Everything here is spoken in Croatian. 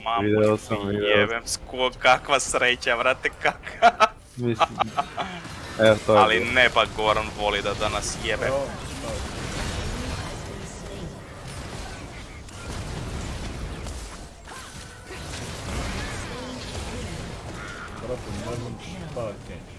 Video sam. Jebem, kakva sreća, vrate, kakva. Mislim, evo to je Ali bilo. ne, pa Goran voli da nas jebe. Brate, ne znam šta je.